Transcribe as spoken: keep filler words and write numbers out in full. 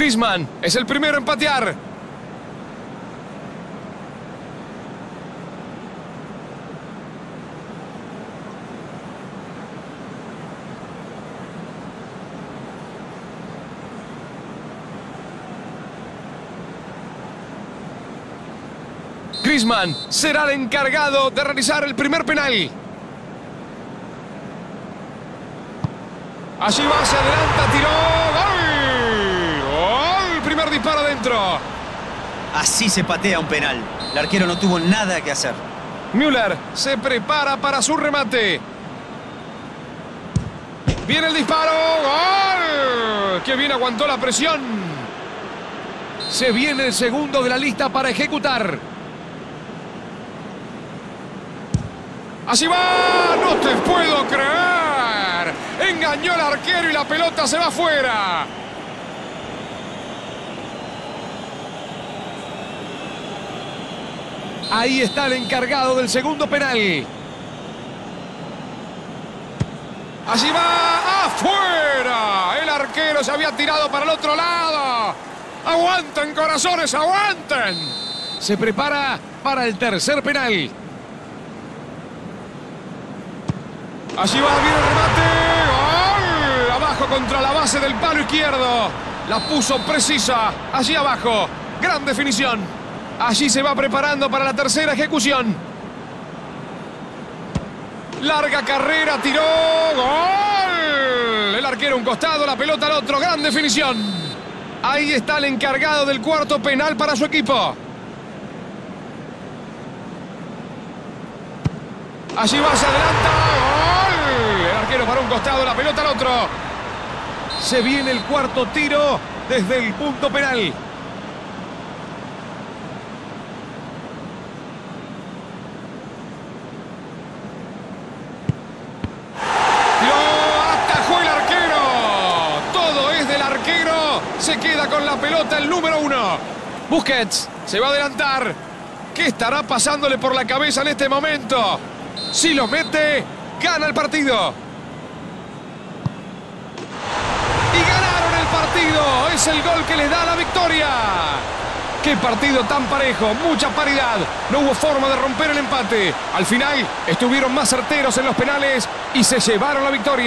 Griezmann es el primero en patear. Griezmann será el encargado de realizar el primer penal. Allí va, se adelanta, tiró. ¡Gol! ¡Gol! Primer disparo dentro. Así se patea un penal. El arquero no tuvo nada que hacer. Müller se prepara para su remate. Viene el disparo. ¡Gol! ¡Qué bien aguantó la presión! Se viene el segundo de la lista para ejecutar. ¡Así va! ¡No te puedo creer! Engañó al arquero y la pelota se va afuera. Ahí está el encargado del segundo penal. ¡Así va! ¡Afuera! El arquero se había tirado para el otro lado. ¡Aguanten, corazones, aguanten! Se prepara para el tercer penal. Allí va, viene el remate. ¡Gol! Abajo contra la base del palo izquierdo. La puso precisa. Allí abajo. Gran definición. Allí se va preparando para la tercera ejecución. Larga carrera, tiró. ¡Gol! El arquero a un costado, la pelota al otro. Gran definición. Ahí está el encargado del cuarto penal para su equipo. Allí va, se adelanta. ¡Gol! El arquero para un costado, la pelota al otro. Se viene el cuarto tiro desde el punto penal. Lo atajó el arquero. Todo es del arquero. Se queda con la pelota el número uno. Busquets se va a adelantar. ¿Qué estará pasándole por la cabeza en este momento? Si lo mete, gana el partido. Y ganaron el partido. Es el gol que les da la victoria. Qué partido tan parejo, mucha paridad. No hubo forma de romper el empate. Al final estuvieron más certeros en los penales y se llevaron la victoria.